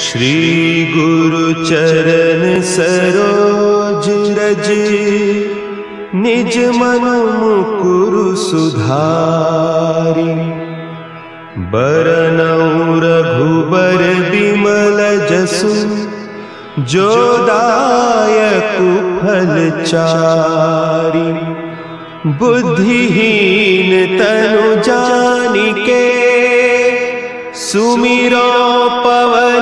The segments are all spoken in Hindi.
श्री गुरु चरण सरोज रज, निज मन मुकुरु सुधारि। बरनउँ रघुबर बिमल जसु, जो दायकु फल चारि। बुद्धिहीन तनु जानिके, सुमिरो पवन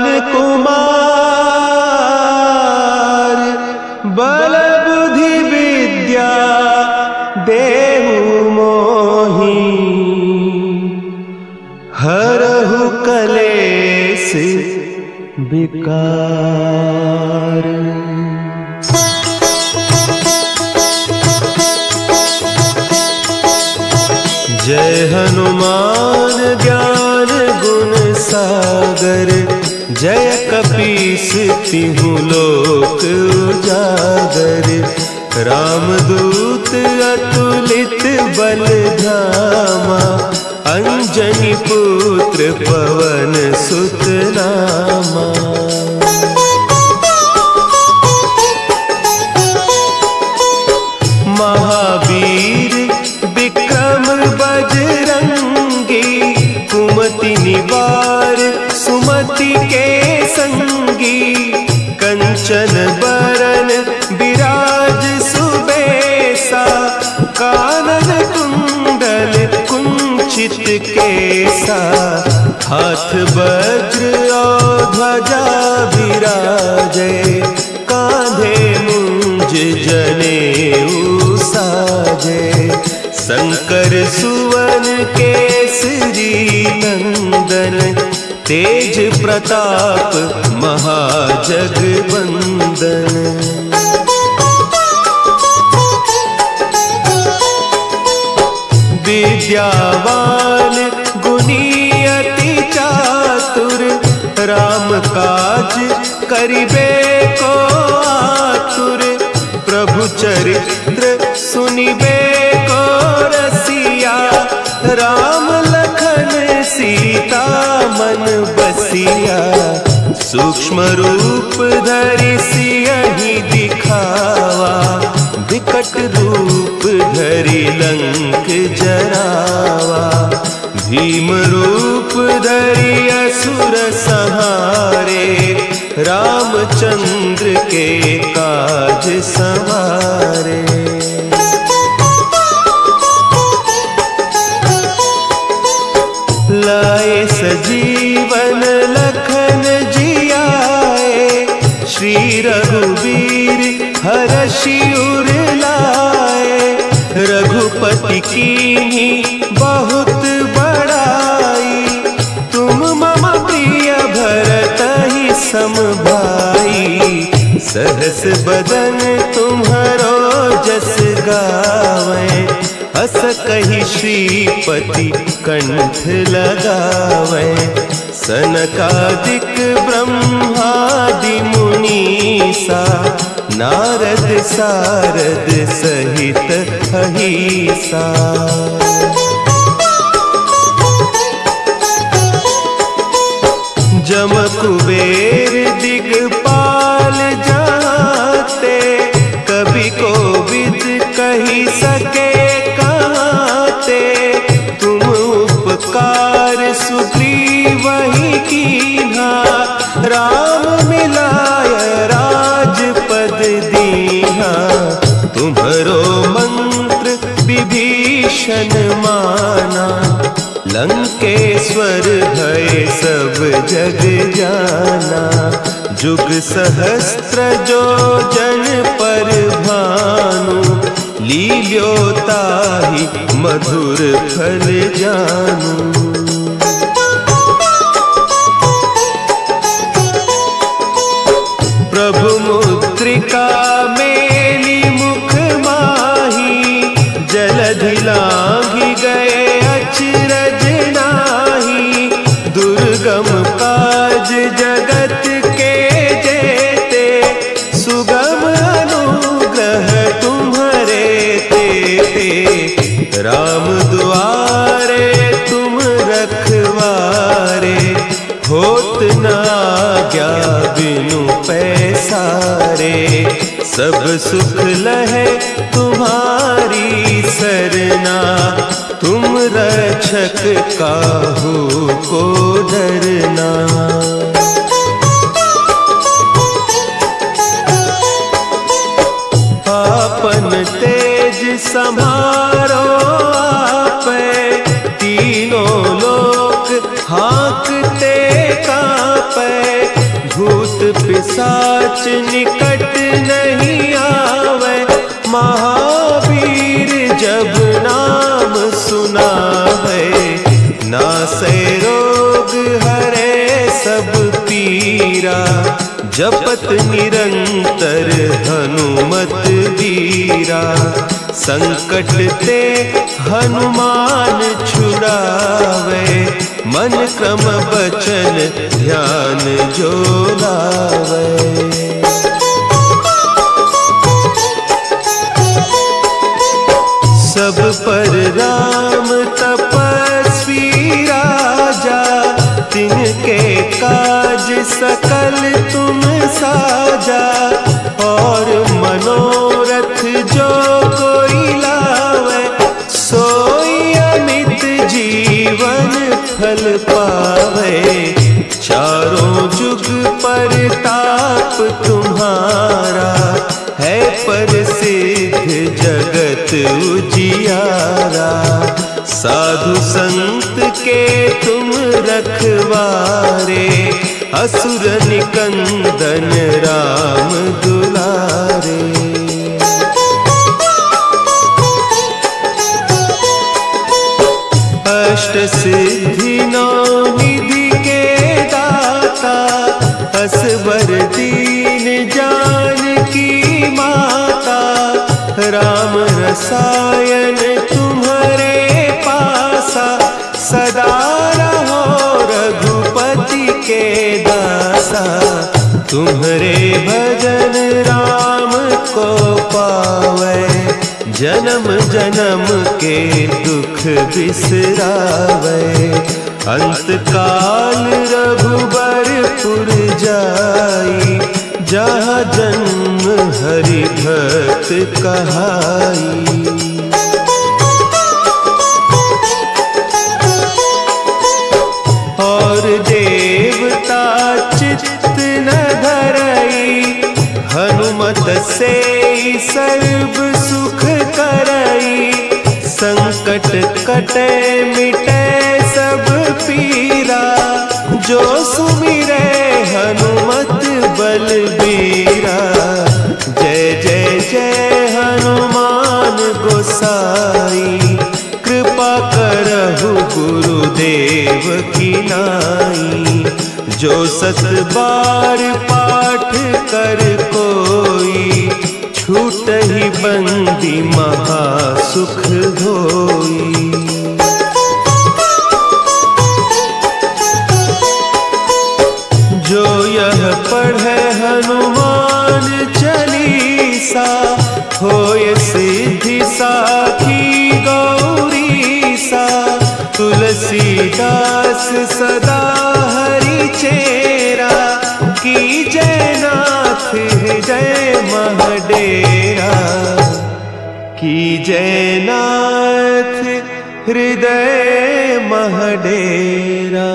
कुमार। बल बुद्धि विद्या देहु मोहि, हरहु कलेस विकार। जय हनुमान ज्ञान गुण सागर, जय कपीस तिहु लोक उजागर। रामदूत अतुलित बल धामा, अंजनी पुत्र पवन सुत नामा। महावीर विक्रम बजरंगी, कुमति निवार सुमति के संगी। कंचन बरन विराज सुबेसा, कानन कुंडल कुंचित केसा। हाथ वज्र और ध्वजा विराजे, कांधे मुंज जनेऊ साजे। शंकर सुवन केसरी नंदन, तेज प्रताप महाजगवंदन। विद्यावान गुणी अति चातुर, राम काज करिबे को आतुर। प्रभु चरित्र सुनिबे को रसिया, राम लखन सीता मन बसिया। सूक्ष्म रूप धरि सियहि दिखावा, विकट रूप धरि लंक जरावा। भीम रूप धरि असुर संहारे, रामचंद्र के काज संवारे। लाए सजीवन लखन जियाए, श्री रघुवीर हरषि उर लाए। रघुपति कीन्ही बहुत बड़ाई, तुम मम प्रिय भरतहि सम भाई। सहस बदन तुम्हरो जस गावें, हस कहि श्रीपति कंठ लगावें। सनकादिक ब्रह्मादि मुनीसा, नारद सारद सहित अहीसा। जम कुबेर दिगपाल जाते, कवि कोविद कहि सके कहते। तुम उपकार सुग्रीवहि कीन्हा, राम मिलाय राजपद दीन्हा। तुम्हरो मंत्र विभीषण माना, लंकेश्वर भय सब जग जाना। जुग सहस्त्र जो जन पर भानु, लील्यो ताहि मधुर फल जानू। प्रभु मुद्रिका मेली मुख माही, जलधि लांघि गए अचरज नाही। दुर्गम काज जगत के जेते, सुगम अनुग्रह तुम्हरे तेते। राम दुआरे तुम रखवारे, होत न आज्ञा सब सुख लहे तुम्हारी सरना, तुम रक्षक काहू को डरना। आपन तेज संभारो आपे, तीनों लोक हाँकते कांपे। भूत पिशाच निकट नहीं आवे, महावीर जब नाम सुनावे। नासै रोग हरे सब पीरा, जपत निरंतर हनुमत वीरा। संकट ते हनुमान छुड़ावे, मन क्रम बचन ध्यान जो लावे। सब पर राम तपस्वी राजा, तिनके काज सकल तुम साजा। और मनोरथ जो कोई लावे, सोई अमित जीवन फल पावे। चारों जुग परताप तुम्हारा, है प्रसिद्ध जगत उजियारा। साधु संत के तुम रखवारे, असुर निकंदन राम दुलारे। अष्ट सिद्धि नौ निधि के दाता, असवर दीन जानकी माता। राम रसायन तुम्हारे पासा, सदा रहो रघुपति के दासा। तुम्हारे भजन राम को पावे, जन्म जन्म के दुख बिसरावे। अंत काल रघुबरपुर जाई, जहाँ जन्म हरि भक्त कहाई। और देवता चित्त न धरई, हनुमत से सर्व सुख करई। संकट कटे मिटे सब पीरा, जो सुमिरे हनुमत बलबीरा। जय जय जय हनुमान गोसाई, कृपा करहु गुरुदेव की नाई। जो सत बार पाठ कर कोई, छूट ही बंदी महासुख होई। जो यह पढ़े हनुमान चालीसा, होय सिद्धि साखी गौरीसा। तुलसीदास सदा हरि चेरा, की जय नाथ हृदय महडेरा। की जय नाथ हृदय महडेरा।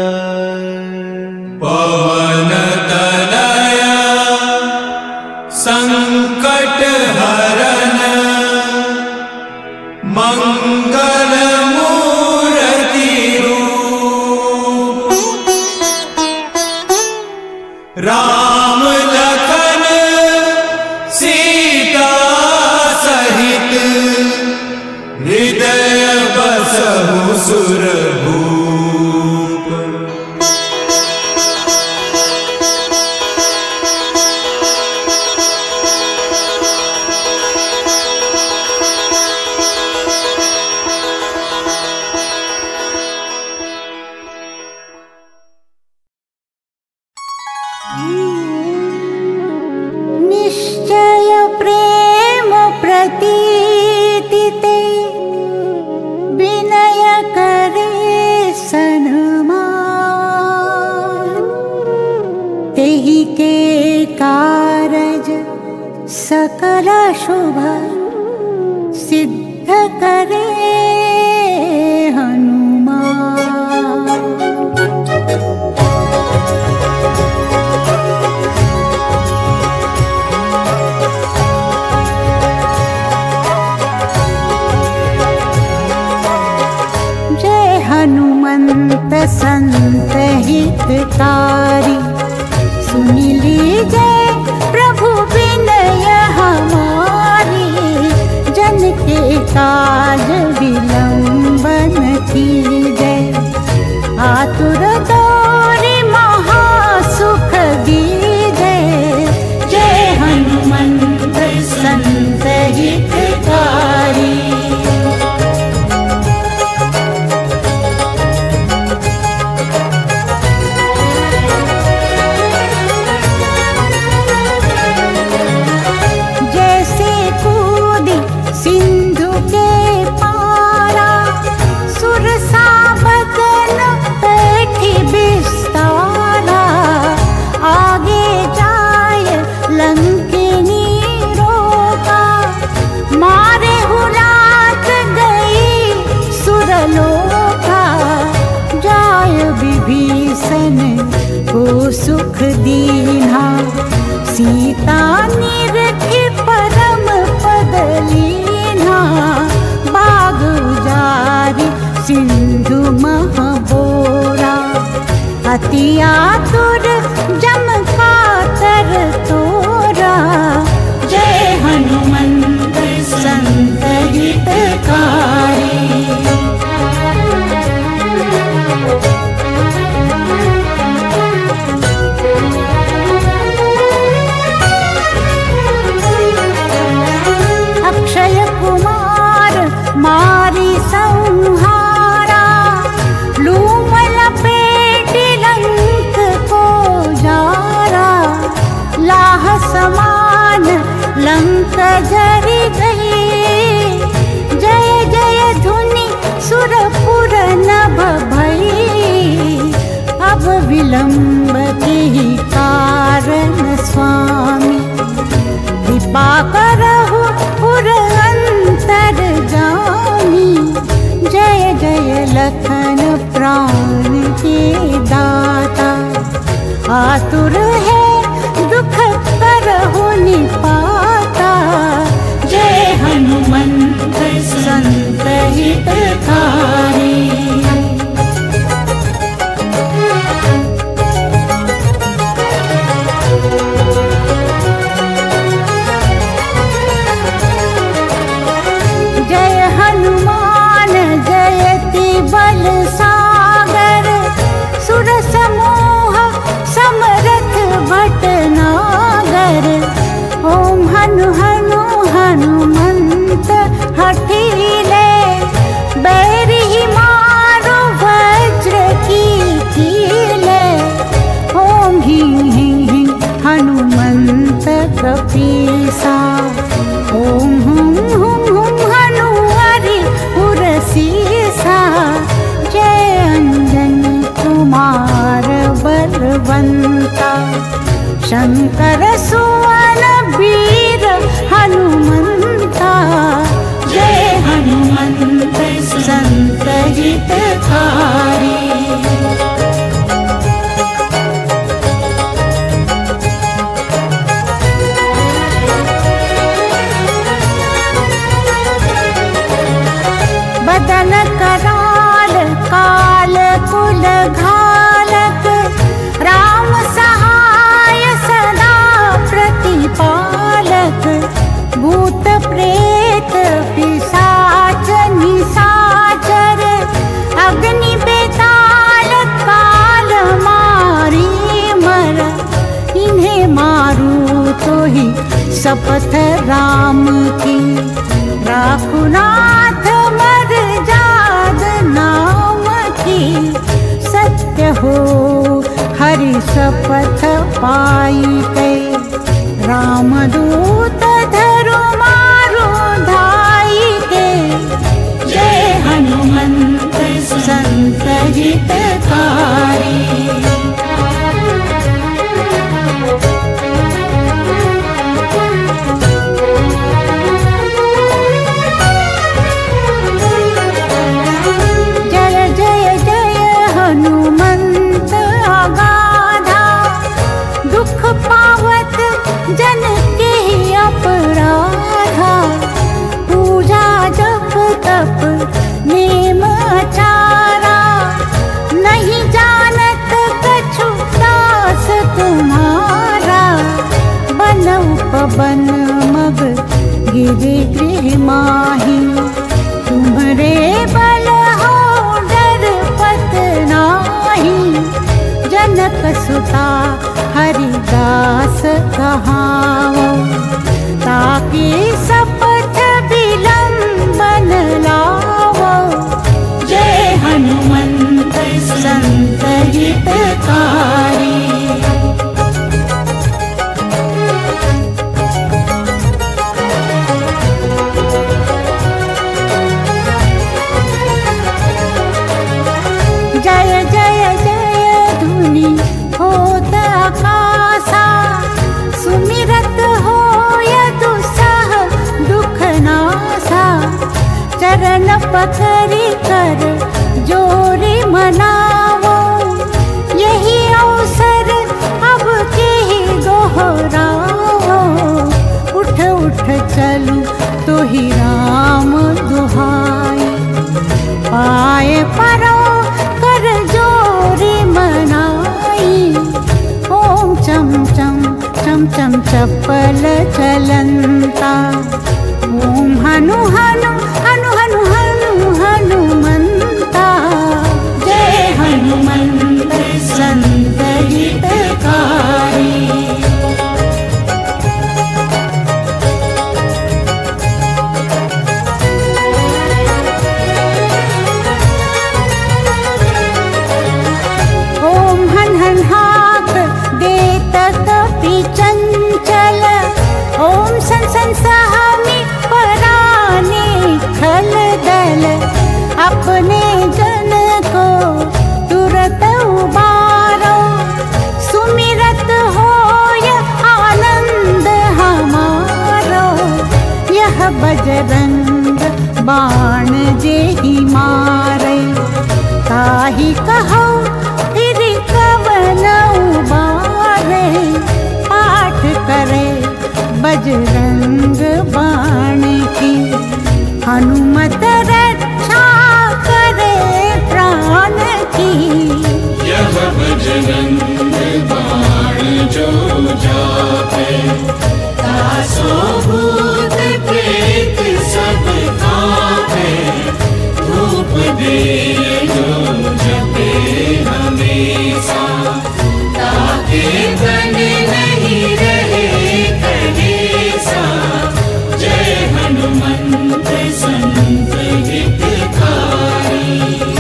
पवन तनया संकट हरन, मंगल मूर्ति रूप। राम लखन सीता सहित, हृदय बसहु सुरभूप। निश्चय प्रेम प्रतीति ते, विनय करे सन्मान। तेहि के कारज सकल शुभ सिद्ध करे हनुमान। जय हनुमंत संत हितकारी, सुनि लीजय प्रभु विनय हमारी। जन के काज विलंबन कीजय, आतुर दौरि महासुख दीजय। जय हनुमंत संत हितकारी। को सुख दीन्हा, सीता निरखि परम पद लीन्हा। बाग उजारि सिंधु महबोरा, अति आतुर जम कातर तोरा। जय हनुमंत संत हितकारी। अक्षय कुमार मारी संहारा, लूम लपेटि लंक को जारा। लाह समान लंक जरि गई, जय जय धुनि सुरपुर नभ भई। अब विलंब के कारण स्वामी, कृपा करहु पुर अंतर जानी। जय जय लखन प्राण के दाता, आतुर है दुख करहु निपाता। जय हनुमंत संत हितकारी। जय हनुमान जयति बल सागर, सुर समूह समरथ भटनागर। ओम हनु हनु हनुमंत हठीले, बैरी मारो वज्र की कीले। ओम ह्रीं ह्रीं ह्रीं हनुमंत कपीसा, ओम हुं हुं हुं हनु हरि उरसीसा। जय अंजनी कुमार बलवंता, शंकर सुवन वीर हनुमंता। जय हनुमंत संत हितकारी। बदन कराल काल कुल घालक, राम सहाय सदा प्रतिपालक। भूत प्रेत पिशाच निशाचर, अग्नि बेताल काल मारी मर। इन्हें मारू तो ही शपथ राम की, राखुनाथ मर जाद नाम की। सत्य हो हरि शपथ पाई के, रामदूत धरु मारो धाई के। जय हनुमंत संत हितकारी। जनक सुता हरिदास कहावो, ताकि सपथ विलंबन लावो। जय हनुमंत संत हितकारी। जय जय जय धुनि होत आकाशा, सुमिरत होय दुसह दुख नासा। चरण पकड़ि कर जोरी मनावो, यही अवसर अब के ही दोहरावो। उठ उठ चलू तो ही राम दुहाई, पाए परो कर जोरी मनाई। ओम चम चम चम चम चपल चलंता, ओम हनु हनु हनु हनु हनु हनुमंता। जय हनुमंत संत हितकारी। ओम हन हन हाक देत कपि चंचल, ओम सन सन सहामी पराने खल दल। अपने जन को तुरत उबारो, सुमिरत होय आनंद हमारो। यह बजरंग बाण जेहि मारे, ताहि कहो फिर कवन उबारे। पाठ करे बजरंग बाण की, हनुमत रक्षा करे प्राण की। यह बजरंग बाण जो जापे, तासो भूत प्रेत सब कांपे। धूप दे जो जपे हमेशा, ताके तन नहीं रहे कलेसा। जय हनुमंत संत हितकारी।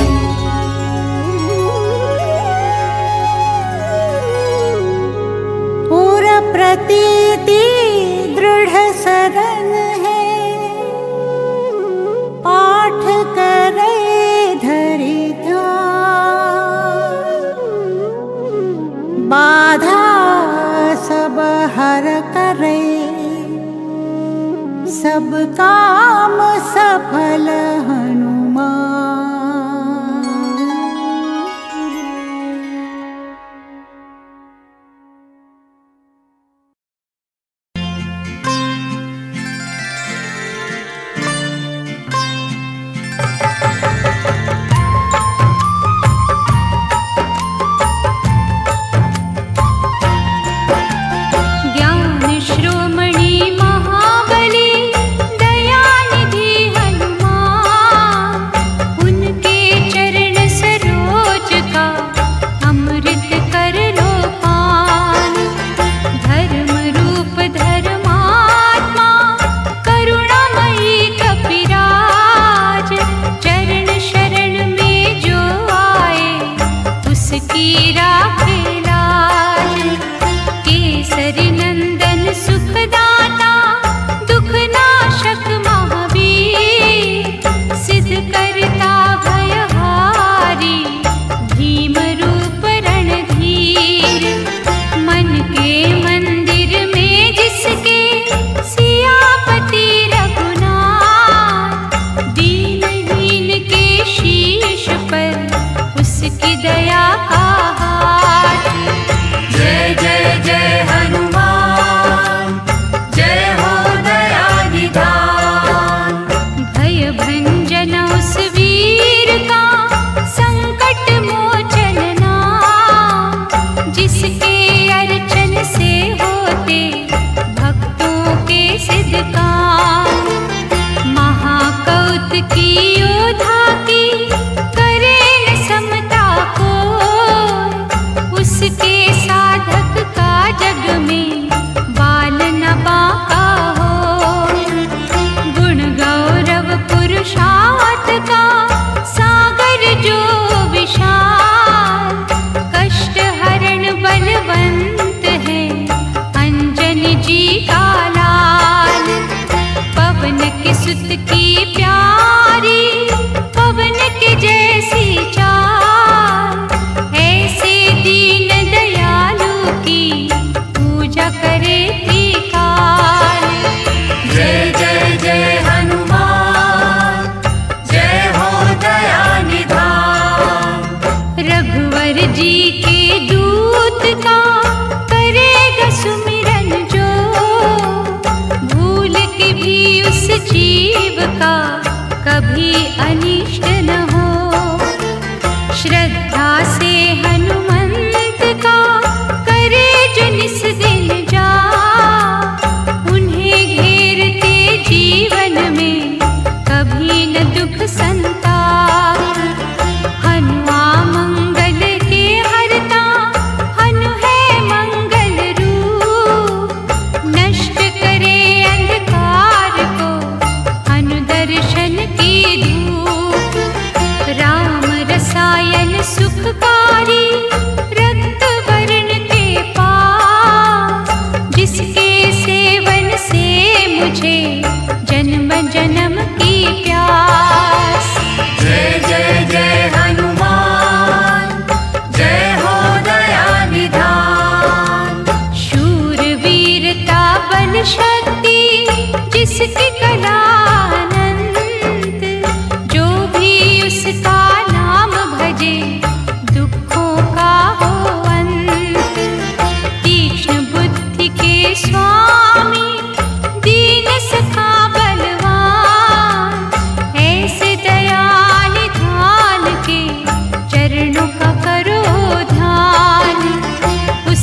पूर प्रतीति दृढ़ शरण है, पाठ करे धरि ध्यान। बाधा सब हर करे, सब काम सफल हनुमान। ज्ञान श्रोमणि महाबली, दयानिधि हनुमान।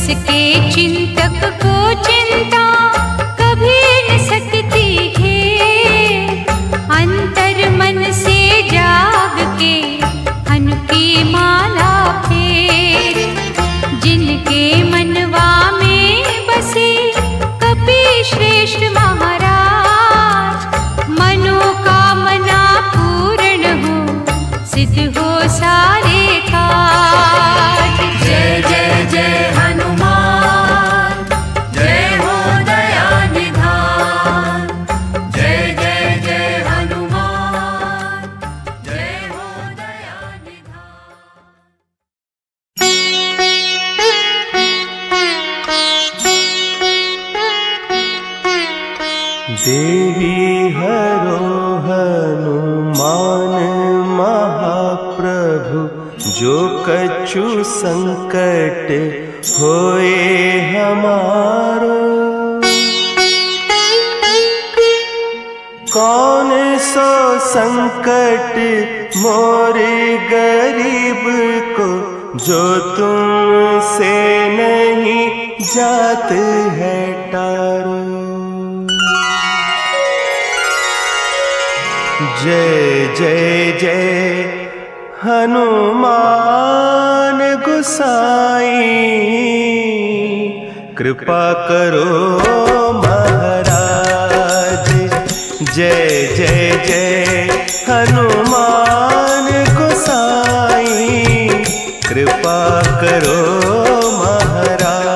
उसके चिंतक को चिंता कभी न सकती है। अंतर मन से जाग के हनु की माला फेर, जिनके मनवा में बसे कपि श्रेष्ठ महाराज, मनोकामना पूर्ण हो सिद्ध हो सारे काज। जय जय जय हनुमान, जय हो दया निधान। जय जय जय हनुमान, जय हो दया निधान। देवी हरो हनुमान महाप्रभु, जो कछु संकट होए हमारो। कौन सो संकट मोरे गरीब को, जो तुमसे नहीं जात है टारो। जय जय जय हनुमान गोसाई, कृपा करो महाराज। जय जय जय हनुमान गोसाई, कृपा करो महाराज।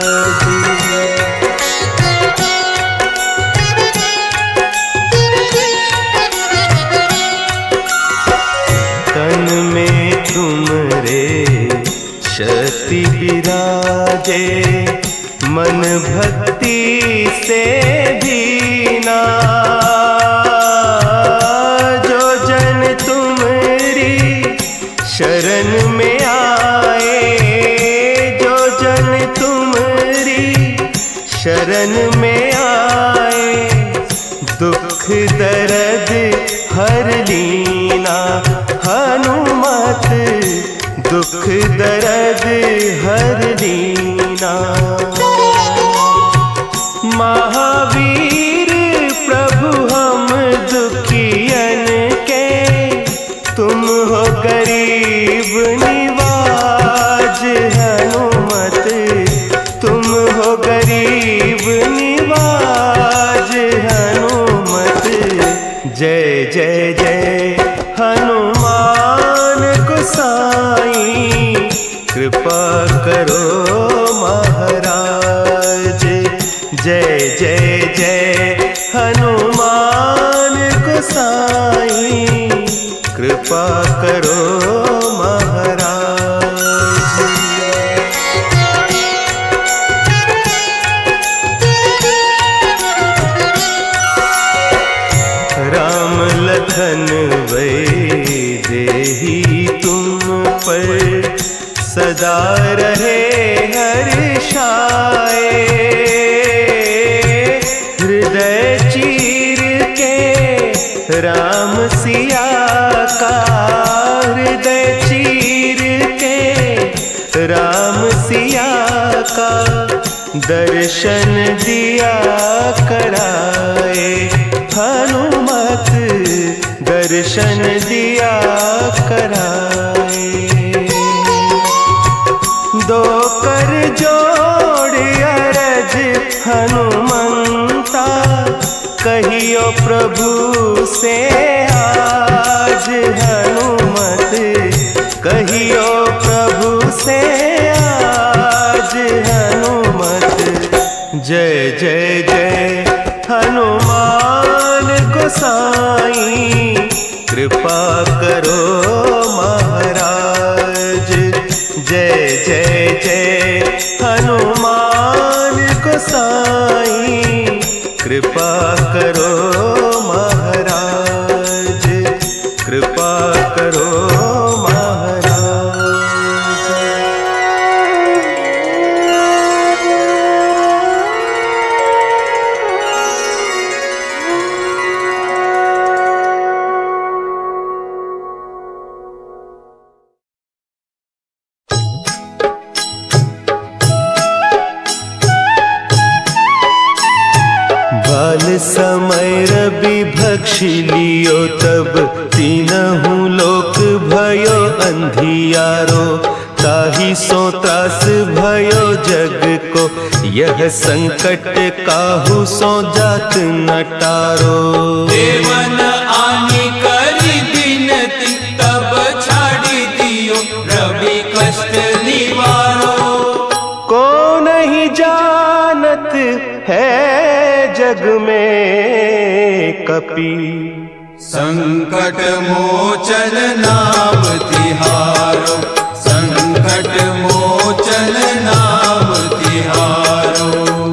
तन में तुमरे शक्ति विराजे, मन भक्ति से दीना। जो जन तुमरी शरण में आए, जो जन तुमरी शरण में आए, दुख दर्द हर लीना। हनुमत दुख दर्द हर लीना। महावीर प्रभु हम दुखियन के, तुम हो गरीब निवाज। हनुमत तुम हो गरीब निवाज। हनुमत जय जय जय हनुमान गोसाई, कृपा करो महाराज। जय जय जय हनुमान गोसाई, कृपा करो महाराज। राम लखन वैदेही तुम पर सदा रहे हर्षाए। हृदय चीर के राम सिया का, हृदय चीर के राम सिया का, दर्शन दिया कराए। हनुमत दर्शन दिया कराए। दो कर जोड़ अरज हनुमंता, कहियो प्रभु से आज। हनुमत कहियो प्रभु से आज। हनुमत जय जय जय हनुमान गोसाई, कृपा करो महाराज। जय जय जय हनुमान गोसाई, कृपा करो महाराज। कृपा करो महाराज। काल समय रवि भक्षी लियो तब तीनहु लोक भयो अंधियारो। ताहि सो त्रास भयो जग को यह संकट काहू सो जात न टारो। देवन आनी करी बिनती तब छाड़ी दियो रवि कष्ट निवारो। को नहीं जानत है जग में कपि संकट मोचन नाम तिहारो। संकट मोचन नाम तिहारो।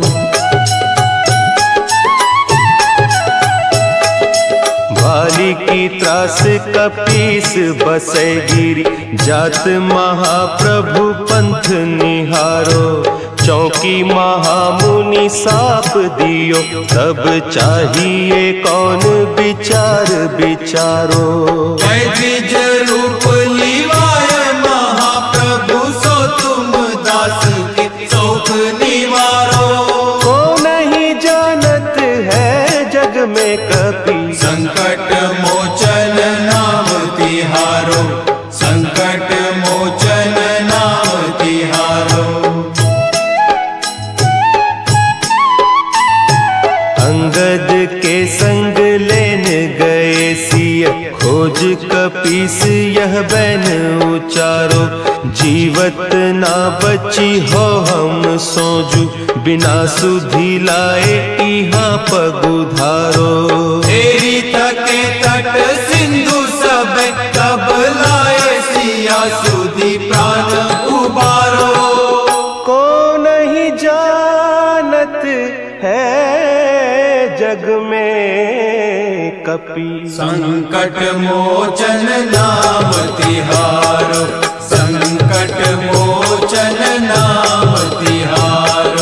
भाली की त्रास कपीस बसे गिरी जात महाप्रभु पंथ निहारो। चौकी महामुनि साप दियो तब चाहिए कौन विचार विचारो। द्विज रूप लिवाय महाप्रभु सो तुम दास के शोक निवारो। को नहीं जानत है जग में कपि संकट मोचन नाम तिहारो। संकट मोचन नाम तिहारो। अंगद के संग लेन गए सिय खोज कपीस यह बैन उचारो। जीवत ना बची हो हम सोजू बिना सुधि लाए इहाँ पगुधारो। तेरी तके तट सिंधु सब तब लाए सिया सुधि प्राण उबारो। को नहीं जानत है जग में कपि संकट मोचन नाम तिहारो। संकट मोचन नाम तिहारो।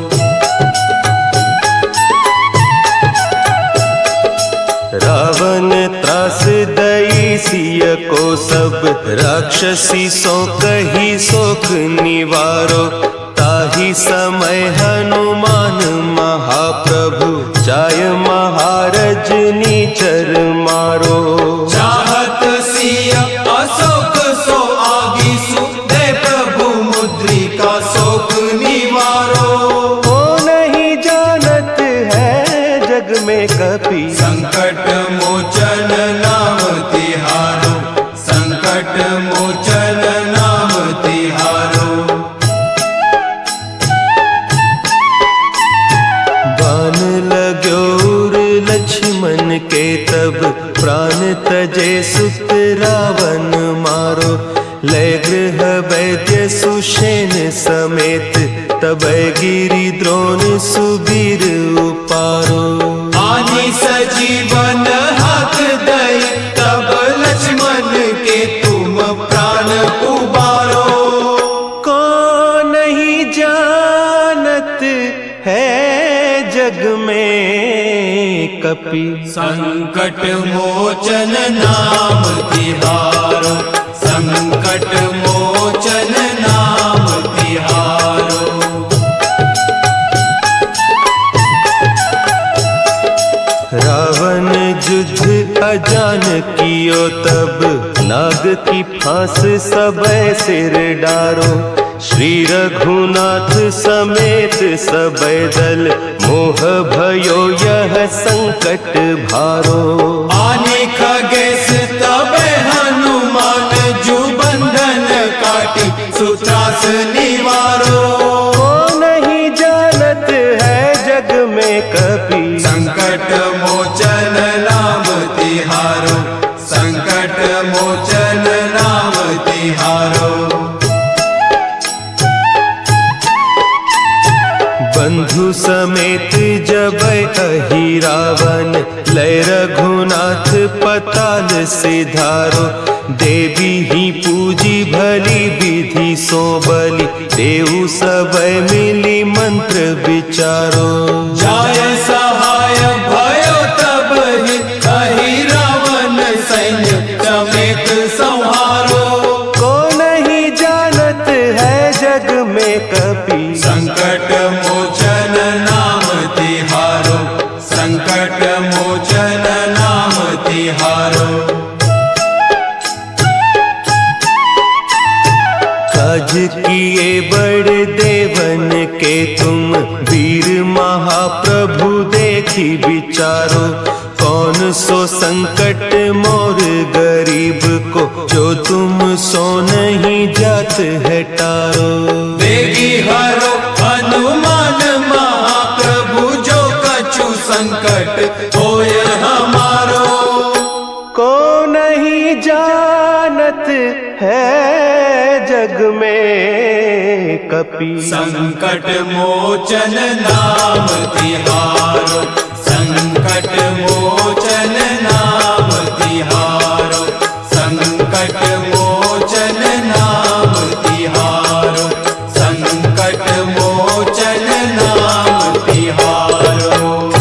रावण त्रास दई सिय को सब राक्षसी सो कही सोख निवारो। ताहि समय हनुमान महाप्रभु जाय महारज नीचर मारो। चाहत सिया अशोक सो आगीसु दे प्रभु मुद्रिका शोक निवारो। को नहीं जानत है जग में कपि संकट मोचन नाम तिहारो। संकट मोचन नाम तिहारो। बान लाग्योर लक्ष्मण के तब प्राण तजे सुत रावण मारो। लय गृह वैद्य सुषेण समेत तब गिरि द्रोण सुबीर उपारो। आनी सजीवन हाथ दई तब लक्ष्मण के तुम प्राण उबारो। को नहीं जानत है जग में कपि संकट मोचन नाम तिहारो। संकट मोचन नाम तिहारो। रावण युद्ध अजान कियो तब नाग की फांस सब सिर डारो। श्री रघुनाथ समेत सब दल मोह भयो यह संकट भारो। आने खगेश तब हनुमान जू बंधन काटी सुत्रास निवारो। को नहीं जानत है जग में कपि संकट मोचन नाम तिहारो। संकट मोचन नाम तिहारो। बंधु समेत जब अहि रावण लय रघुनाथ पताल सिधारो। देवी ही पूजी भली विधि सो बलि देहु सब मिली मंत्र विचारो। जाय सहाय भयो तब ही अहि रावण सैन्य समेत संहारो। को नहीं जानत है जग में कपि संकट मोचन नाम तिहारो। बड़े देवन के तुम वीर महाप्रभु देखी विचारो, कौन सो संकट मोर गरीब को, जो तुम सो नहीं जात है टारो। बेगी हरो हनुमान महाप्रभु, जो कछु संकट होय हमारो। को नहीं जानत है जग में कपि, संकट मोचन नाम तिहारो, संकट मोचन नाम तिहारो, संकट मोचन नाम तिहारो, संकट मोचन नाम तिहारो।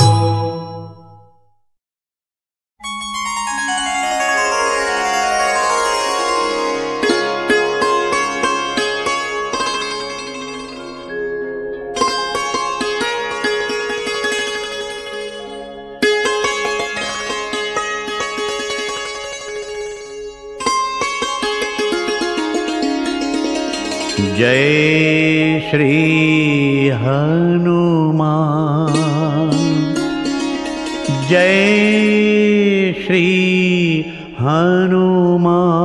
जय श्री हनुमान, जय श्री हनुमान।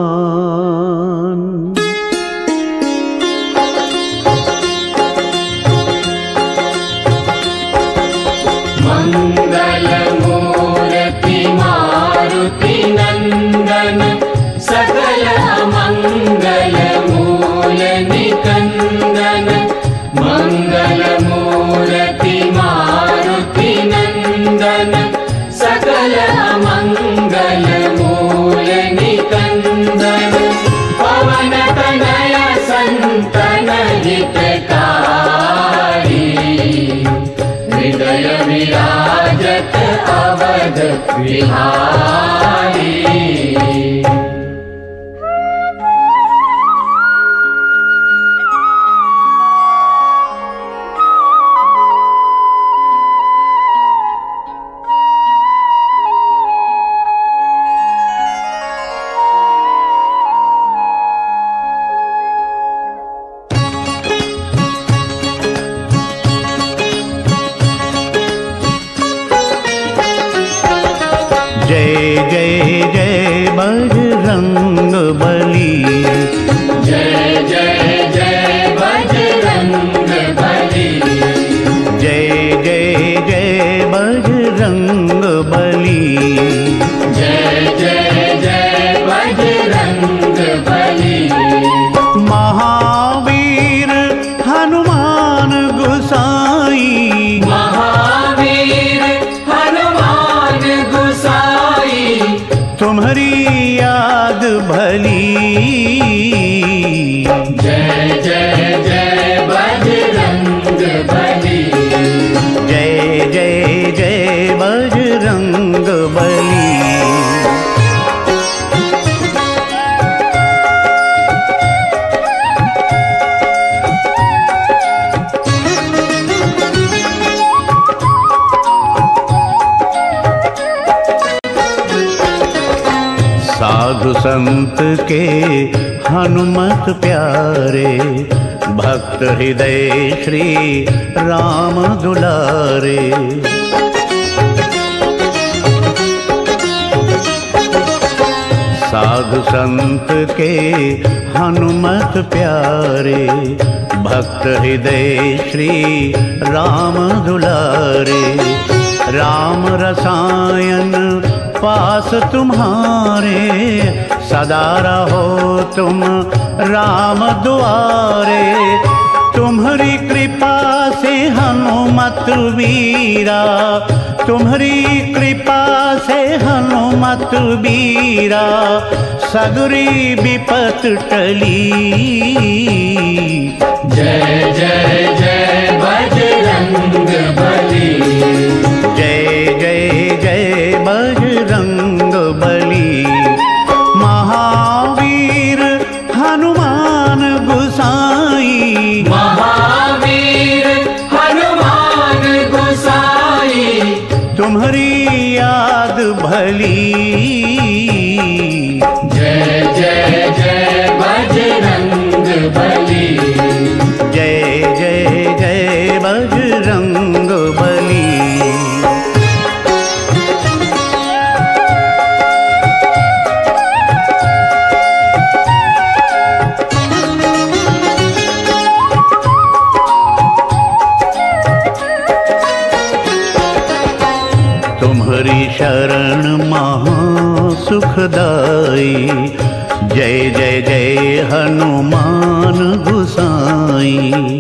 मंगल मूर्ति मारुति नंदन, सकल मंगल मूल निकंदन। मंगल मूर्ति मारुति नंदन, सकल मंगल मूल निकंदन। पवन तनय संतन हितकारी, हृदय विराजत अवध बिहारी। जय जय जय बजरंग बली, जय जय जय बजरंग बली। जय जय जय बजरंग बली। जय जय जय बजरंग बली। महावीर हनुमान गोसाई, महावीर हनुमान गोसाई। तुम्हारी याद भली। जय जय जय बजरंग बली। जय जय जय बजरंग बली। साधु संत के हनुमत प्यारे, भक्त हृदय श्री राम दुलारे। साधु संत के हनुमत प्यारे, भक्त हृदय श्री राम दुलारे। राम रसायन पास तुम्हारे, सदा रहो तुम राम दुआरे। तुम्हारी कृपा से हनुमत वीरा, तुम्हारी कृपा से हनुमत वीरा। सगरी विपत टली। जय जय जय बजरंग बली। जय जय जय बजरंग बली। महावीर हनुमान गोसाई, महावीर हनुमान गोसाई। तुम्हारी याद भली। जय जय जय बजरंग बली। सुखदाई। जय जय जय हनुमान गुसाई।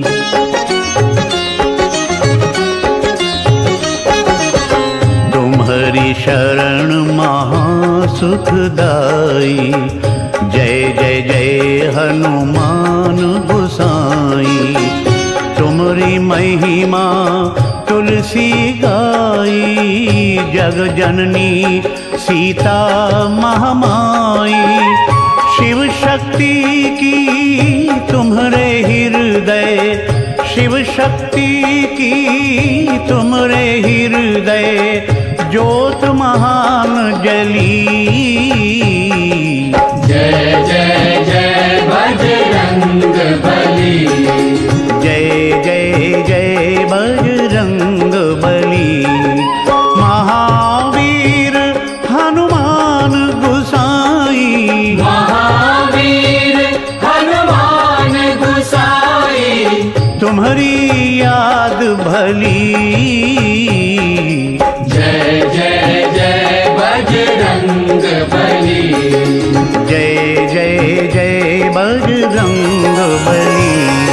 तुम्हारी शरण महासुखदाई। जय जय जय हनुमान गुसाई। तुम्हारी महिमा तुलसी गाई। जग जननी सीता महामाई। शिव शक्ति की तुम्हारे हृदय, शिव शक्ति की तुम्हारे हृदय ज्योत महान जली। जय जय जय बजरंग बली। जय जय जय बजरंग बली। महावीर हनुमान गुसाई। महावीर हनुमान गुसाई। तुम्हारी याद भली। जय जय जय बजरंग बली। जय जय जय बजरंग बली।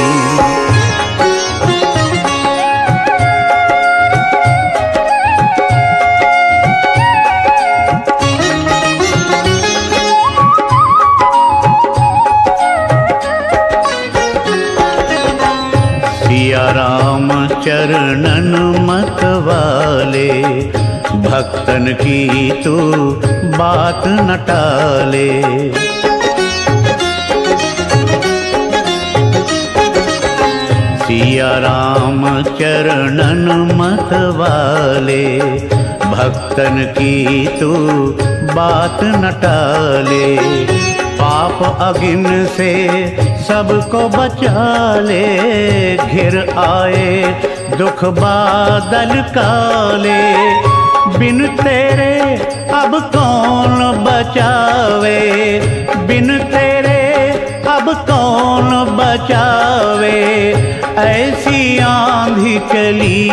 सिया राम चरणन मत वाले। भक्तन की तू बात न टाले। सिया राम चरणन मत वाले। भक्तन की तू बात न टाले। पाप अगिन से सबको बचा ले। घिर आए दुख बादल काले। बिन तेरे अब कौन बचावे। बिन तेरे अब कौन बचावे। ऐसी आंधी चली।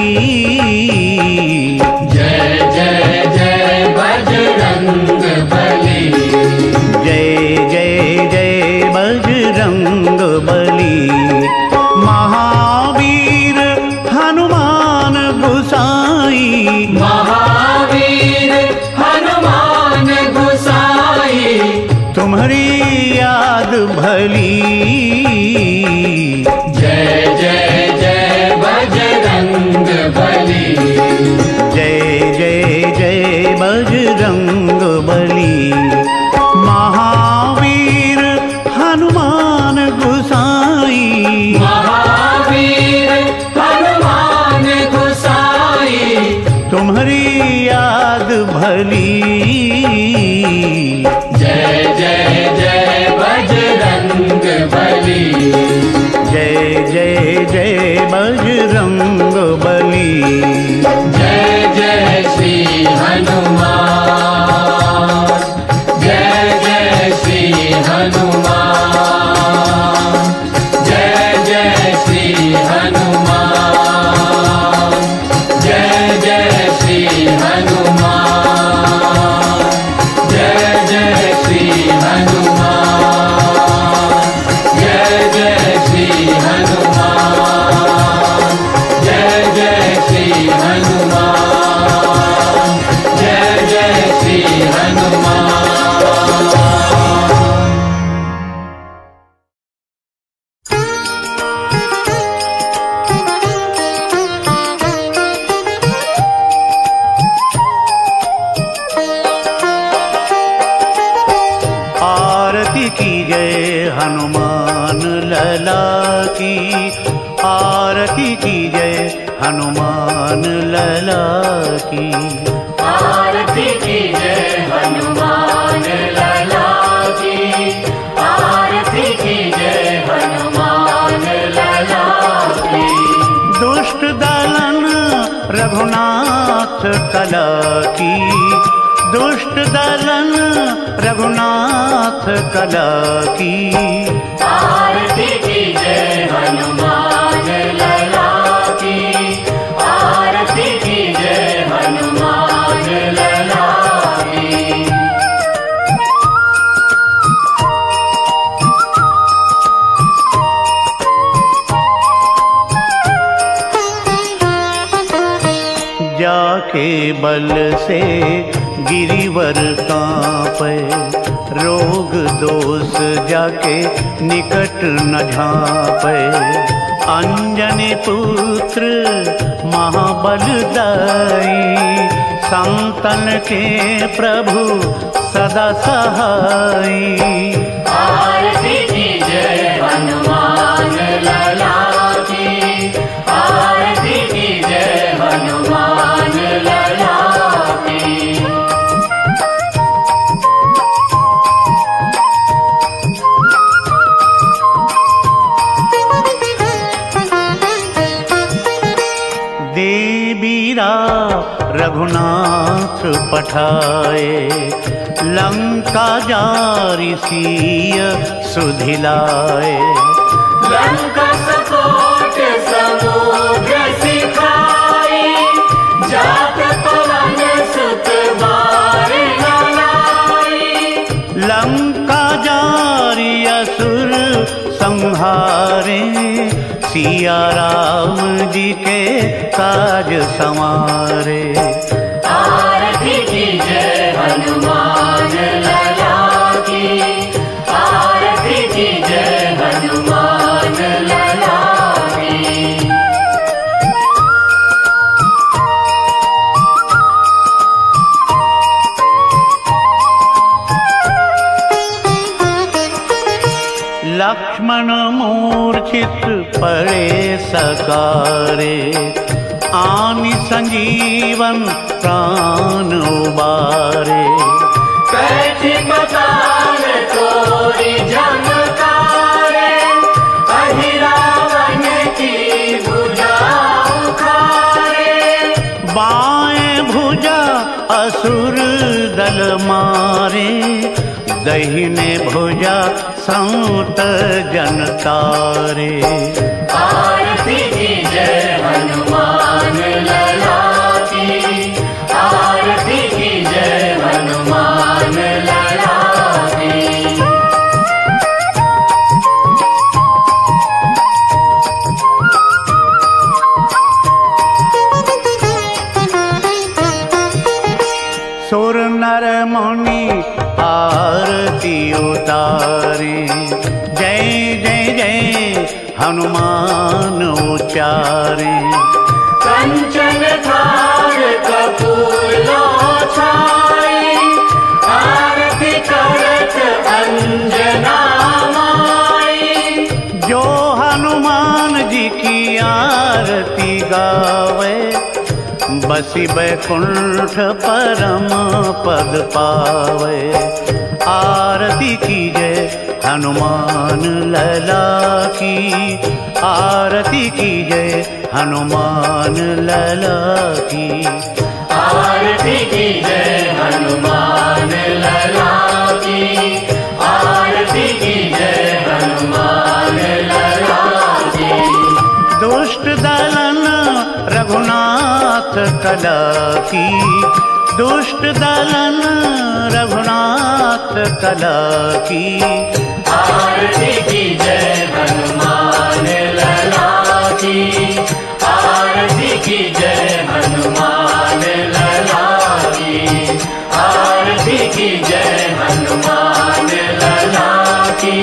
जय जय जय बजरंग बली। जय जय जय बजरंग बली। महावीर हनुमान गुसाई। महावीर हनुमान गुसाई। तुम्हारी याद भली। जय जय जय बजरंग बली। जय जय जय बजरंग बली। महावीर हनुमान गुसाई। महावीर हनुमान गुसाई। तुम्हारी याद भली। जय जय जय बजरंग बली। जय जय जय बजरंग बली। जय जय श्री हनुमान। जय जय श्री हनुमान। जय जय श्री हनुमान। जय जय श्री हनुमान। जय जय श्री हनुमान। जय जय श्री हनुमान। जय जय श्री हनुमान। जय जय श्री हनुमान। आरती की जय हनुमान लला की। आरती की जय हनुमान लला की। आरती की जय हनुमान लला की। आरती की जय हनुमान लला की। दुष्ट दलन रघुनाथ कला की। दुष्ट दलन रघुनाथ कला की। आरती की जय हनुमान लला की। आरती की जय हनुमान लला की। जाके बल से गिरिवर कांपे, रोग दोष जाके निकट न झांपे। अंजनी पुत्र महाबलदाई, संतन के प्रभु सदा सहाई। आरती कीजय हनुमान लला की, आरती कीजय हनुमान लला की। देवीरा रघुनाथ पठाए, लंका जारी सिय सुधिलाए। लंका सकोट समुद्र सिखाए, जात पवन सुत बार लाए। लंका जारी असुर संहारे, सिया राम जी के काज संवारे। आरती कीजय हनुमान लला की, आरती कीजय हनुमान लला की। लक्ष्मण मूर्छित पड़े सकारे, आनि संजीवन प्राण उबारे। कैची पताल तोरी झमकारे, अहिरावण की भुजा उखारे। बाएं भुजा असुर दल मारे, दहिने भुजा संत जन तारे। आरती कीजय हनुमान लला की, आरती कीजय हनुमान लला की। सुर नर मुनि आरती उतारे, जय जय जय हनुमान उचारे। कंचन थार कपूर छाई, आरती करत अंजना माई। जो हनुमान जी की आरती गावे, बसी बैकुंठ परम पद पावे। आरती कीजय हनुमान लला की, आरती कीजय हनुमान लला की। आरती कीजय हनुमान लला की, आरती कीजय हनुमान लला की। दुष्ट दलन रघुनाथ कला की, दुष्ट दलन रघुनाथ कला की। आरती कीजय हनुमान लला की, आरती कीजय हनुमान लला की। आरती कीजय हनुमान लला की,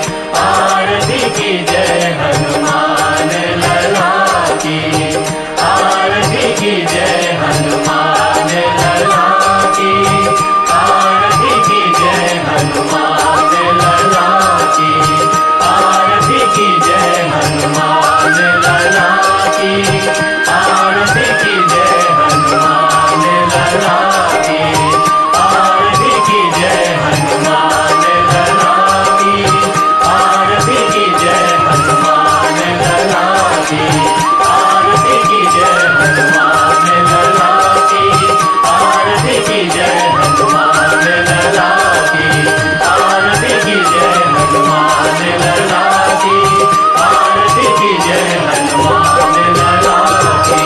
आरती कीजय हनुमान लला की। आरती कीजय हनुमान लला की, आरती कीजय हनुमान लला की। आरती कीजय हनुमान लला की, आरती कीजय हनुमान लला की। आरती कीजय हनुमान लला की, आरती कीजय हनुमान लला की। आरती कीजय हनुमान लला की, आरती कीजय हनुमान लला की। आरती कीजय हनुमान लला की, आरती कीजय हनुमान लला की।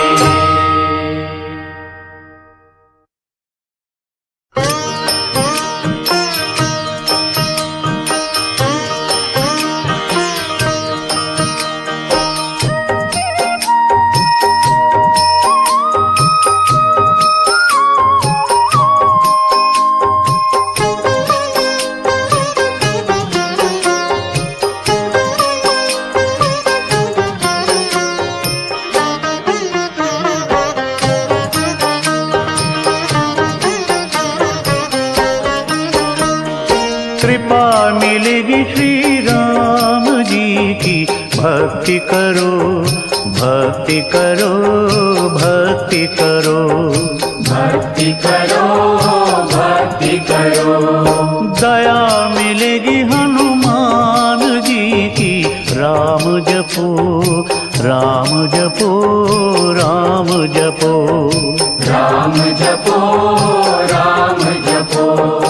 कृपा मिलेगी श्री राम जी की। भक्ति करो भक्ति करो भक्ति करो भक्ति करो भक्ति करो। दया मिलेगी हनुमान जी की। राम जपो राम जपो राम जपो राम जपो राम जपो।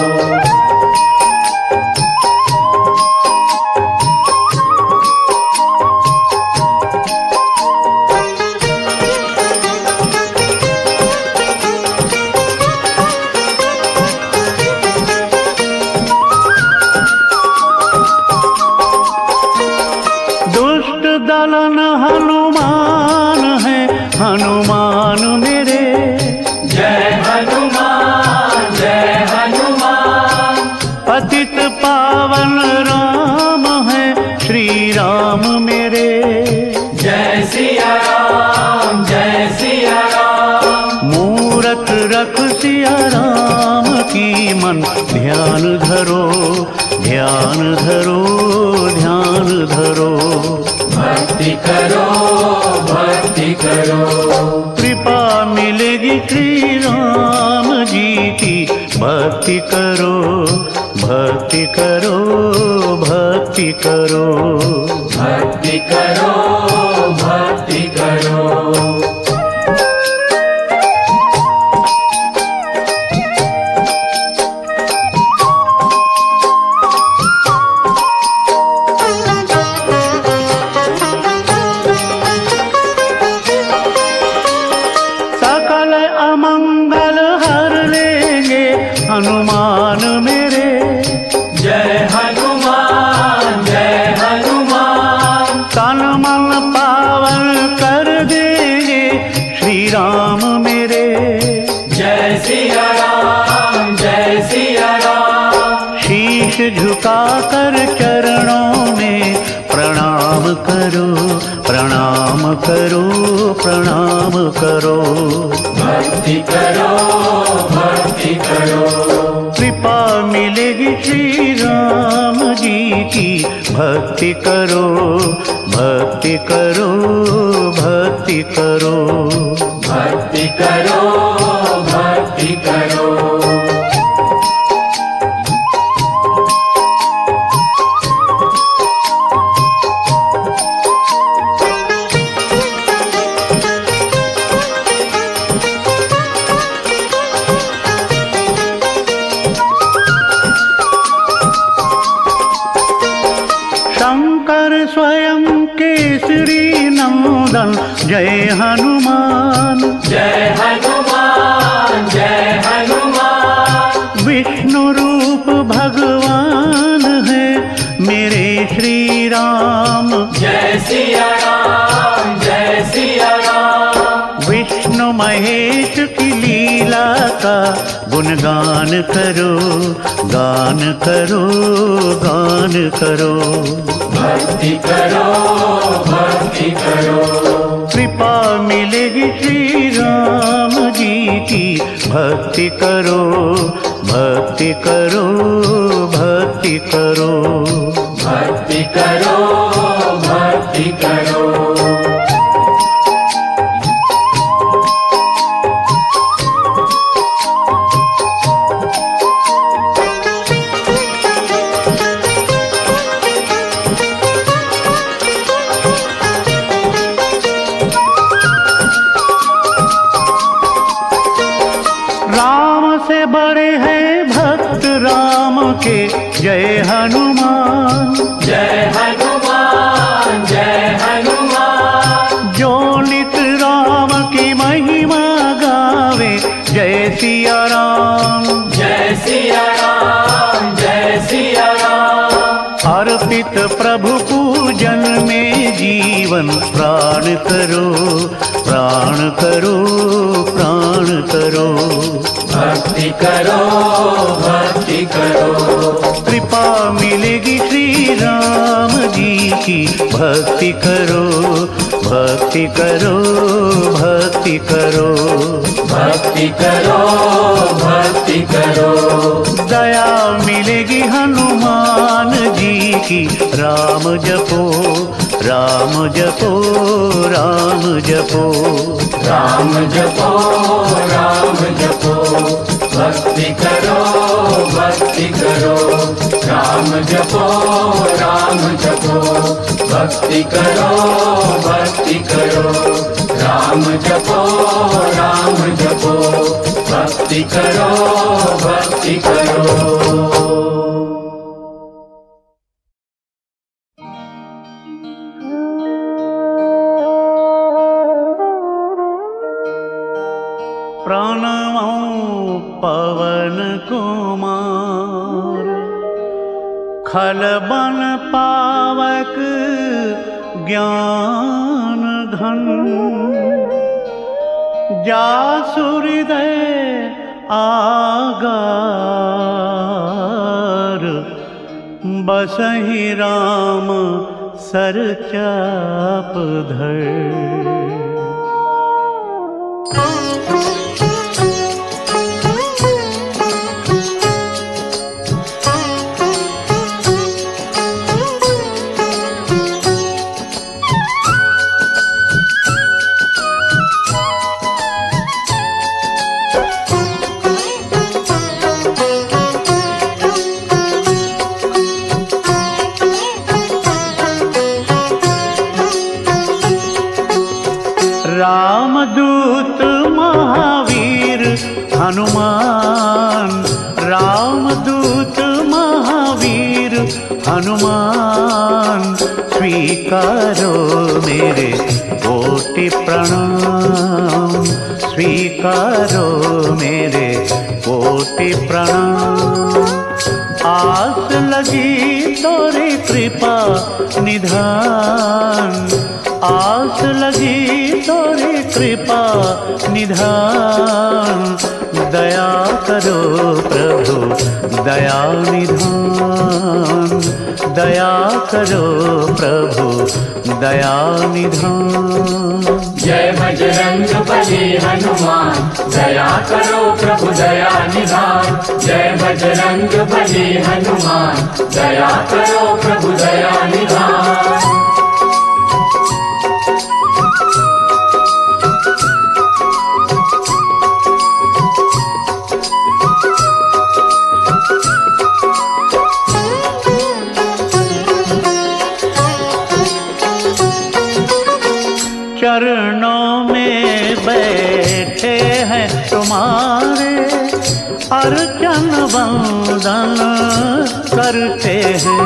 दलन हनुमान है हनुमान मेरे। जय हनुमान जय हनुमान। पतित पावन राम है श्री राम मेरे। जय सिया राम जय सिया राम। मूरत रख सिया राम की मन ध्यान धरो ध्यान धरो ध्यान धरो। भक्ति करो भक्ति करो। कृपा मिलेगी श्री राम जी की। भक्ति करो भक्ति करो भक्ति करो भक्ति करो भक्ति करो। हनुमान मेरे। जय हनुमान जय हनुमान। तन मन पावन कर देंगे श्री राम मेरे। जय सिया राम जय सिया राम। शीश झुका कर चरणों में प्रणाम करो प्रणाम करो प्रणाम करो। भक्ति करो भक्ति करो। कृपा मिलेगी श्री राम जी की। भक्ति करो भक्ति करो भक्ति करो भक्ति करो भक्ति करो। शंकर स्वयं केसरी नंदन जय हनुमान। जय हनुमान जय हनुमान। विष्णु रूप भगवान है मेरे श्री राम। जय सिया राम जय सिया राम। विष्णु महेश की लीला का गुणगान करो गान करो गान करो। भक्ति करो भक्ति करो। कृपा मिलेगी श्री राम जी की। भक्ति करो भक्ति करो भक्ति करो भक्ति करो भक्ति करो। राम से बड़े हैं भक्त राम के। जय हनुमान जय हनुमान जय हनुमान। जो नित राम की महिमा गावे। जय सिया राम जय सिया राम जय सिया राम। अर्पित प्रभु पूजन में जीवन प्राण करो प्राण करो प्राण करो। भक्ति करो भक्ति करो। कृपा मिलेगी श्री राम जी की। भक्ति करो भक्ति करो भक्ति भक्ति करो, भक्ति करो, भक्ति करो। दया मिलेगी हनुमान जी की। राम जपो, राम जपो, राम जपो, राम जपो, राम जपो। भक्ति करो, भक्ति करो। राम जपो, राम जपो। भक्ति करो, भक्ति करो। राम जपो, राम जपो। भक्ति करो, भक्ति करो। प्रणमो पवन कुमार, खलबन पावक ज्ञान घन। जासु हृदय आगार, बसहि राम सर चाप धर। रामदूत महावीर हनुमान, रामदूत महावीर हनुमान। स्वीकारो मेरे कोटि प्रणाम, स्वीकारो मेरे कोटि प्रणाम। आस लगी तोरी कृपा निधान, आस लगी तोरी कृपा निधान। दया करो प्रभु दया निधान, दया करो प्रभु दया निधान। जय बजरंग बली हनुमान, दया करो प्रभु दया निधान। जय बजरंग बली हनुमान, दया करो प्रभु दया निधान। चरणों में बैठे हैं तुम्हारे, अर्चन वंदन करते हैं।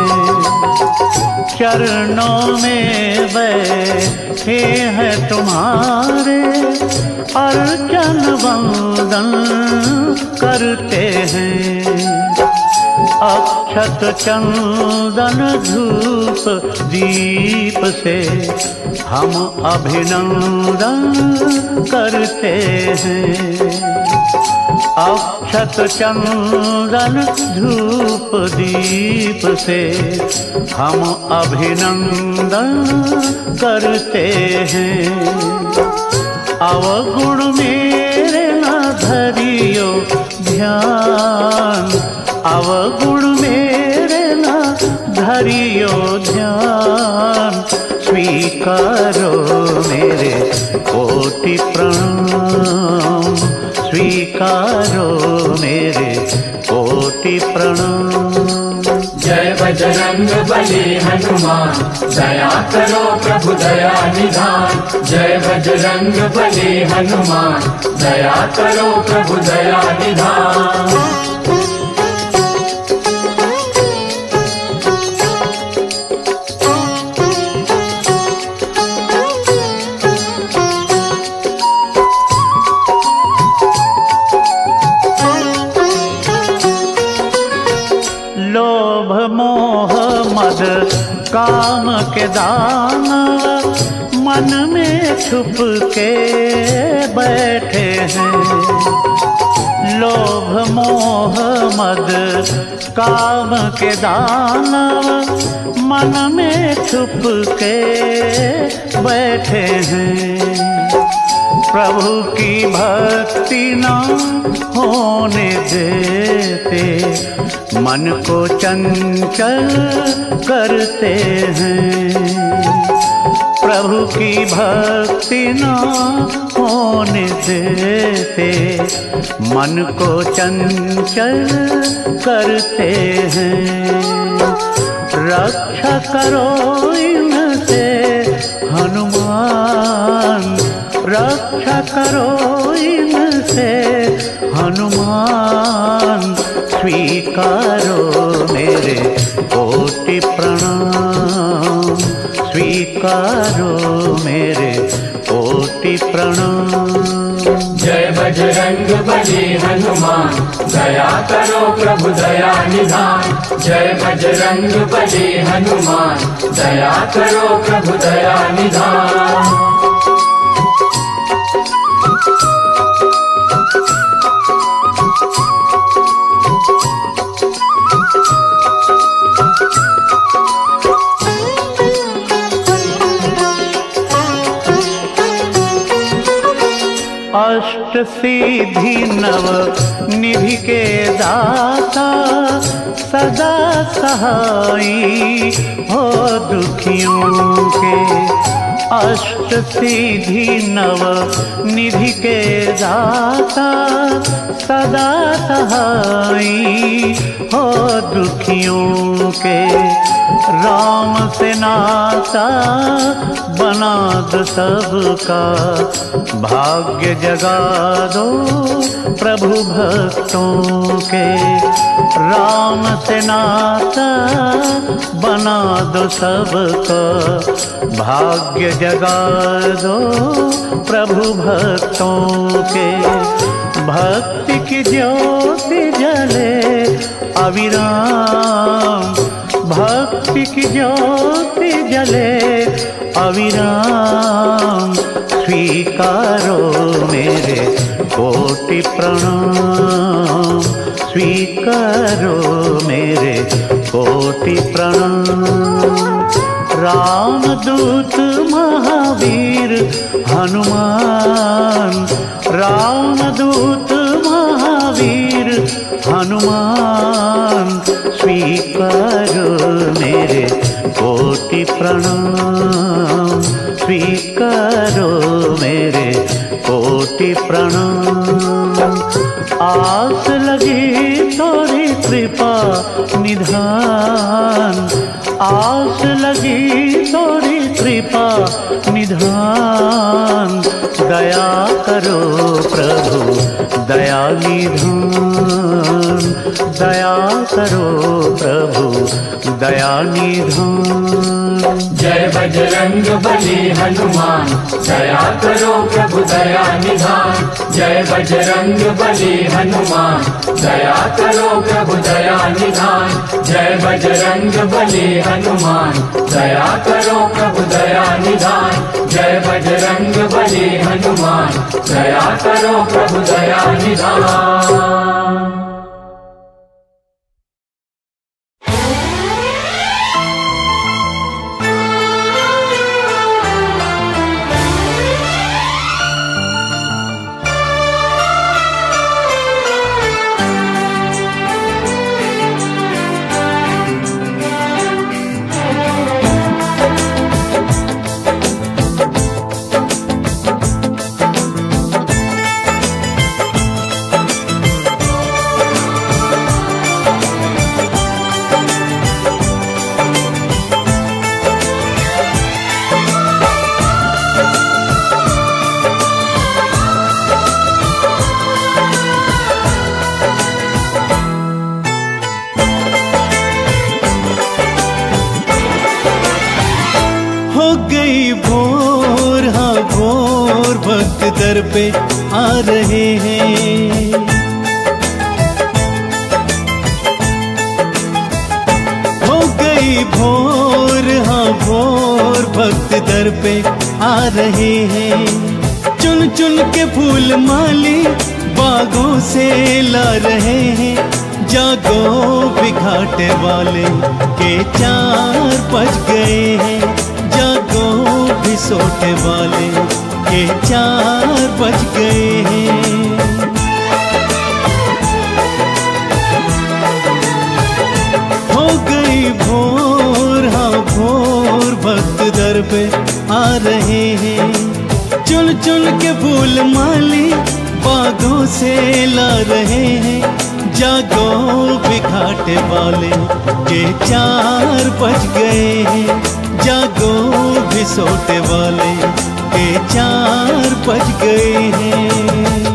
चरणों में बैठे हैं तुम्हारे, अर्चन वंदन करते हैं। अक्षत चंदन धूप दीप से हम अभिनंदन करते हैं। अक्षत चंदन धूप दीप से हम अभिनंदन करते हैं। अवगुण मेरे न धरियो ध्यान, अवगुण मेरे न धरियो ध्यान। स्वीकारो मेरे कोटि प्रणाम, स्वीकारो मेरे कोटि प्रणाम। जय बजरंग बली हनुमान, दया करो प्रभु दया निधान। जय बजरंग बली हनुमान, दया करो प्रभु दया निधान। लोभ मोह मद काम के दानव मन में छुप के बैठे हैं। लोभ मोह मद काम के दानव मन में छुप के बैठे हैं। प्रभु की भक्ति न होने देते, मन को चंचल करते हैं। प्रभु की भक्ति न होने देते, मन को चंचल करते हैं। रक्षा करो इनसे हनुमान, रक्षा करो इनसे हनुमान। स्वीकारो मेरे कोटि प्रणाम, स्वीकारो मेरे कोटि प्रणाम। जय बजरंग बली हनुमान, दया करो प्रभु दया निधान। जय बजरंग बली हनुमान, दया करो प्रभु दया निधान। अष्ट सिद्धि नव निधि के दाता, सदा सहाई हो दुखियों के। अष्ट सिद्धि नव निधि के दाता, सदा सहाई हो दुखियों के। राम से नाता बना दो सबका, भाग्य जगा दो प्रभु भक्तों के। राम से नाता बना दो सबका, भाग्य जगा दो प्रभु भक्तों के। भक्ति की ज्योति जले अविराम, भक्ति की ज्योति जले अविराम। स्वीकारो मेरे कोटि प्रणाम, स्वीकारो मेरे कोटि प्रणाम। रामदूत महावीर हनुमान, रामदूत महावीर हनुमान। स्वीकारो मेरे कोटि प्रणाम, स्वीकारो मेरे कोटि प्रणाम। आस लगी तोरी कृपा निधान, आस लगी तोरी कृपा निधान। दया करो प्रभु दया निधान, दया करो प्रभु दया निधान। जय बजरंग बली हनुमान, दया करो प्रभु दया निधान। जय बजरंग बली हनुमान, दया करो प्रभु दया निधान। जय बजरंग बली हनुमान, दया करो प्रभु दया निधान। जय बजरंग बली हनुमान, दया करो प्रभु दया निधान। दर पे आ रहे हैं, हो गई भोर, हाँ भोर, भक्त दर पे आ रहे हैं। चुन चुन के फूल माली बागों से ला रहे हैं। जागो बिघाटे वाले के 4 बज गए हैं, जागो बिसोटे वाले के 4 बज गए हैं। हो गई भोर, हाँ भोर, भक्त दर पे आ रहे हैं। चुन चुन के फूल माली बागों से ला रहे हैं। जागो भी घाटे वाले के 4 बज गए हैं। जागो भी सोते वाले के 4 बज गए हैं।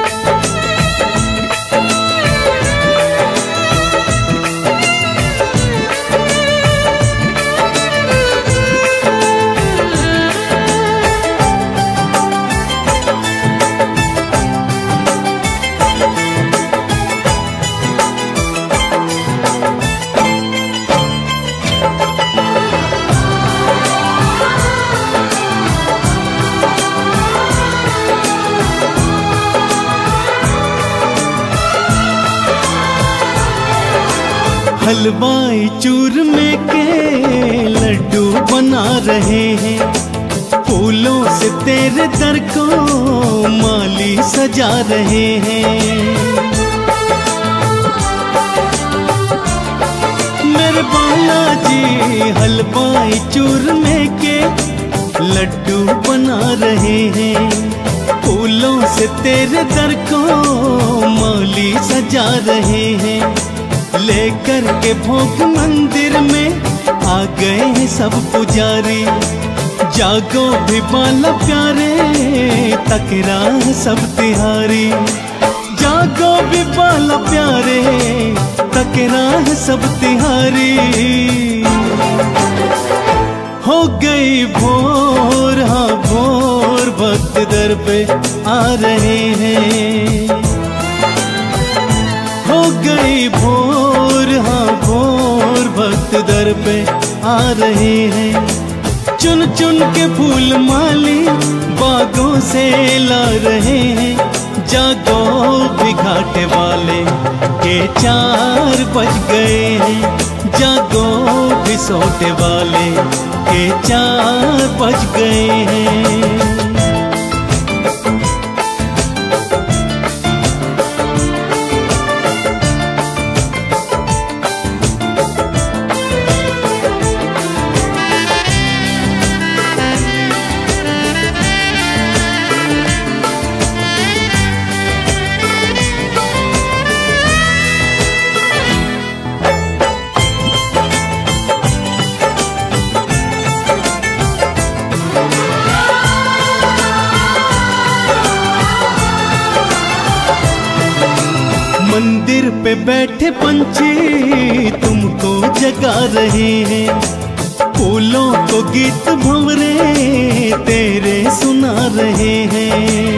हलवाई चूरमे के लड्डू बना रहे हैं। फूलों से तेरे दर को माली सजा रहे हैं। मेरे बालाजी हलवाई चूरमे के लड्डू बना रहे हैं। फूलों से तेरे दर को माली सजा रहे हैं। लेकर के भोग मंदिर में आ गए हैं सब पुजारी। जागो भी बाला प्यारे, तकरा सब तिहारी। जागो भी बाला प्यारे, तकरा सब तिहारी। हो गई भोर, हाँ भोर, भक्त दर पे आ रहे हैं। हो गई भोर, हाँ भोर, भक्त दर पे आ रहे हैं। चुन चुन के फूल माली बागों से ला रहे हैं। जागो भी घाटे वाले के 4 बज गए हैं। जागो भी सोते वाले के 4 बज गए हैं। मंदिर पे बैठे पंछी तुमको जगा रहे हैं। फूलों को गीत भंवरे तेरे सुना रहे हैं।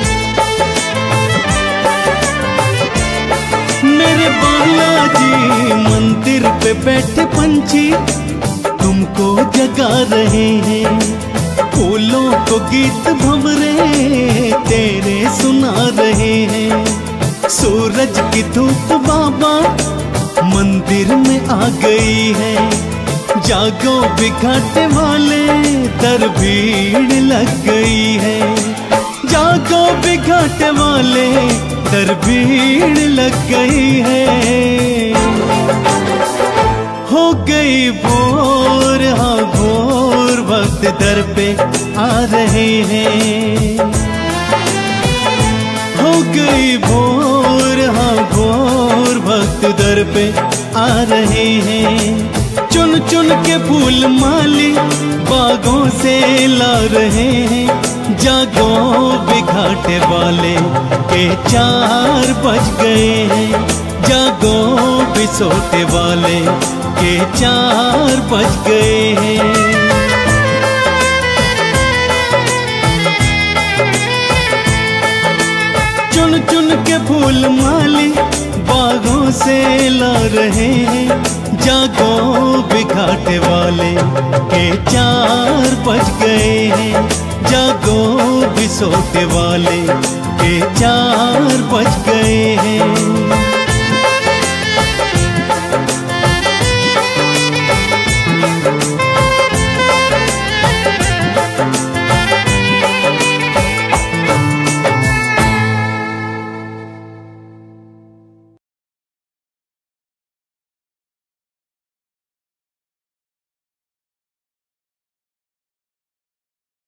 मेरे बालाजी मंदिर पे बैठे पंछी तुमको जगा रहे हैं। फूलों को गीत भंवरे तेरे सुना रहे हैं। सूरज की धूप बाबा मंदिर में आ गई है। जागो भी घाटे वाले दर भीड़ लग गई है। जागो भी घाटे वाले दर भीड़ लग गई है। हो गई भोर, हाँ भोर, भक्त दर पे आ रहे हैं। हो गई भोर, हाँ भोर, भक्त दर पे आ रहे हैं। चुन चुन के फूल माली बागों से ला रहे हैं। जागो भी घाटे वाले के 4 बज गए हैं। जागो भी सोते वाले के 4 बज गए हैं। चुन चुन के फूल माली बागों से ला रहे हैं। जागो भी घाटे वाले के 4 बज गए हैं। जागो भी सोते वाले के 4 बज गए हैं।